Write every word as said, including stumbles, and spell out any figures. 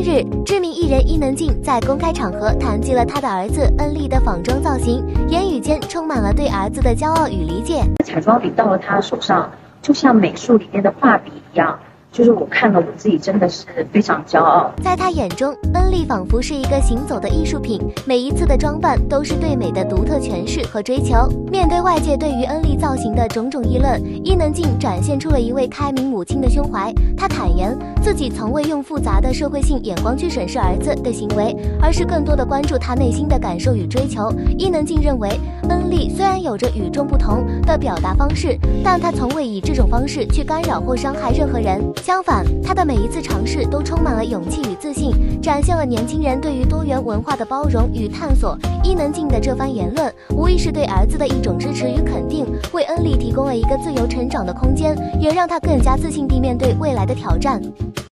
日，知名艺人伊能静在公开场合谈及了她的儿子恩利的仿妆造型，言语间充满了对儿子的骄傲与理解。 彩妆笔到了他手上，就像美术里面的画笔一样。就是我看了我自己真的是非常骄傲。 在他眼中，恩利仿佛是一个行走的艺术品，每一次的装扮都是对美的独特诠释和追求。面对外界对于恩利造型的种种议论，伊能静展现出了一位开明母亲的胸怀。她坦言自己从未用复杂的社会性眼光去审视儿子的行为，而是更多的关注他内心的感受与追求。伊能静认为，恩利虽然有着与众不同的表达方式，但他从未以这种方式去干扰或伤害任何人。相反，他的每一次尝试都充满了勇气与自信，展现了年轻人对于多元文化的包容与探索。伊能静的这番言论，无疑是对儿子的一种支持与肯定，为恩利提供了一个自由成长的空间，也让他更加自信地面对未来的挑战。